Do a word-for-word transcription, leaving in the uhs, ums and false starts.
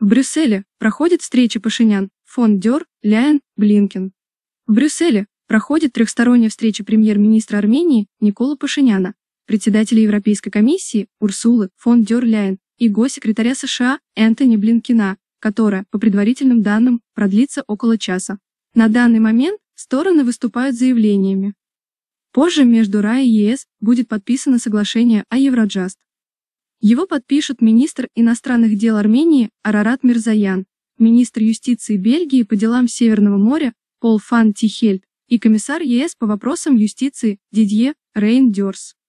В Брюсселе проходит встреча Пашинян, фон дер Ляйен, Блинкен. В Брюсселе проходит трехсторонняя встреча премьер-министра Армении Никола Пашиняна, председателя Европейской комиссии Урсулы фон дер Ляйен и госсекретаря США Энтони Блинкена, которая, по предварительным данным, продлится около часа. На данный момент стороны выступают с заявлениями. Позже между РА и ЕС будет подписано соглашение о Евроджаст. Его подпишут министр иностранных дел Армении Арарат Мирзоян, министр юстиции Бельгии по делам Северного моря Пол ван Тихельт и комиссар ЕС по вопросам юстиции Дидье Рейндерс.